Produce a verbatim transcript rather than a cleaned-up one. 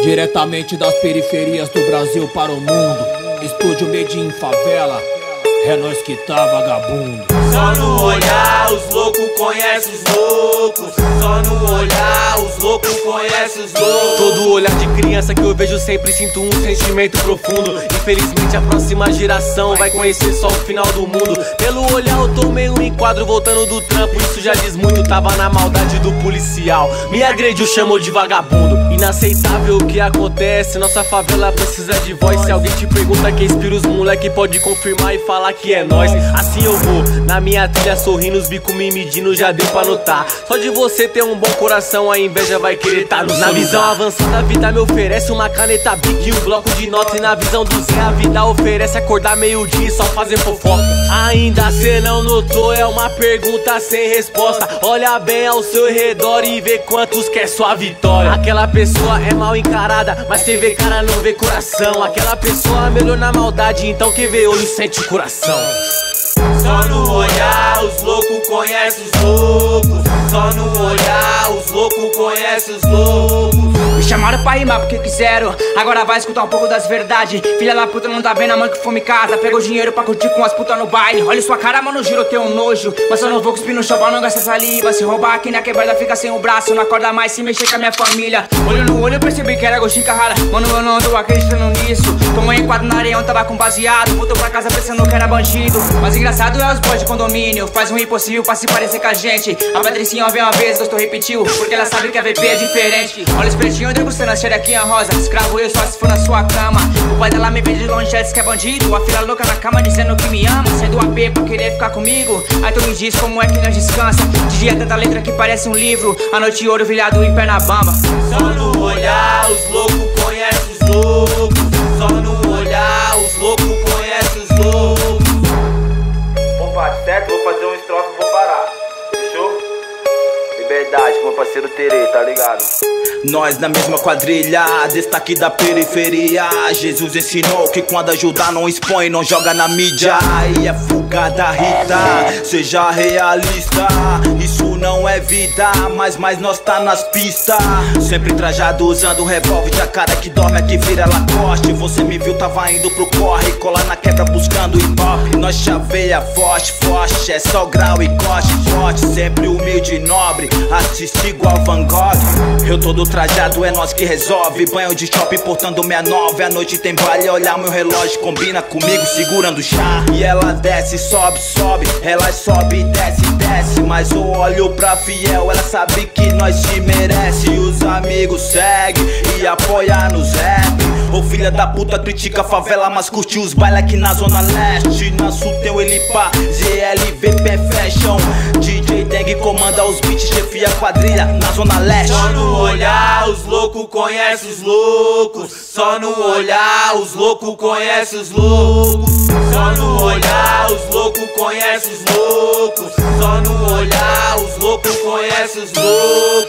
Diretamente das periferias do Brasil para o mundo, estúdio Made in Favela, é nós que tá vagabundo. Só no olhar os loucos conhecem os loucos. Só no olhar os loucos conhecem os loucos. Todo olhar de criança que eu vejo sempre sinto um sentimento profundo. Infelizmente a próxima geração vai conhecer só o final do mundo. Pelo olhar eu tomei um enquadro voltando do trampo, isso já diz muito. Tava na maldade do policial, me agrediu, chamou de vagabundo. Inaceitável o que acontece, nossa favela precisa de voz. Se alguém te pergunta quem inspira os moleque, pode confirmar e falar que é nós. Assim eu vou, na minha trilha sorrindo, os bicos me medindo, já deu pra notar. Só de você ter um bom coração, a inveja vai querer tá no. Na visão avançada a vida me oferece uma caneta Bic e um bloco de nota. E na visão do Zé a vida oferece acordar meio-dia e só fazer fofoca. Ainda cê não notou, é uma pergunta sem resposta. Olha bem ao seu redor e vê quantos quer sua vitória. Aquela pessoa é mal encarada, mas quem vê cara não vê coração. Aquela pessoa melhor na maldade, então quem vê olho sente o coração. Só no olhar os loucos conhecem os loucos. Só no olhar os loucos conhecem os loucos. Me chamaram pra rimar porque quiseram, agora vai escutar um pouco das verdades. Filha da puta não tá vendo a mãe que fome em casa, pegou dinheiro pra curtir com as putas no baile. Olha sua cara, mano, juro, eu tenho um nojo, mas eu não vou cuspir no chão pra não gastar saliva. Se roubar aqui na quebrada fica sem o braço, não acorda mais se mexer com a minha família. Olho no olho eu percebi que era gostinho carrara, mano, eu não tô acreditando nisso. Tomei um quadro na areia, eu tava com baseado, voltou pra casa pensando que era bandido. Mas engraçado é os boys de condomínio, faz um impossível pra se parecer com a gente. A Patricinha veio uma vez, gostou, repetiu, porque ela sabe que a V P é diferente. Olha o espertinho degustando a xerequinha rosa, escravo eu só se for na sua cama. O pai dela me vê de longe, já diz que é bandido. A filha louca na cama dizendo que me ama, sendo A P pra querer ficar comigo. Aí tu me diz como é que nós descansa. De dia tanta letra que parece um livro, a noite ouro vilhado em perna bamba. Só no olhar os loucos conhecem os loucos. Só no olhar os loucos conhecem os loucos. Opa, certo? Vou fazer um estrofe e vou parar. Fechou? Liberdade, meu parceiro Terê, tá ligado? Nós na mesma quadrilha, destaque da periferia. Jesus ensinou que quando ajudar não expõe, não joga na mídia. E é fuga da Rita, seja realista. Isso não é vida, mas mais nós tá nas pistas. Sempre trajado usando revólver, de a cara que dorme aqui vira Lacoste. Você me viu, tava indo pro corre, colar na quebra buscando hip hop. Nós chaveia forte, forte, é só grau e corte forte. Sempre humilde e nobre, assiste igual Van Gogh. Eu todo trajado, é nós que resolve. Banho de shopping portando sessenta e nove. A noite tem baile, olhar meu relógio combina comigo segurando o chá. E ela desce, sobe, sobe. Ela sobe, desce, desce. Mas eu olho pra fiel, ela sabe que nós se merece. E os amigos seguem e apoia nos rap. Ô filha da puta critica a favela, mas curte os baile aqui na zona leste. Na sul tem o Elipá, Z L V P Fashion. D J Deng comanda os beats, chefia a quadrilha na zona leste. Só no olhar os loucos conhecem os loucos. Só no olhar os loucos conhecem os loucos. Só no olhar os loucos conhecem os loucos. Só no olhar os loucos conhecem os loucos.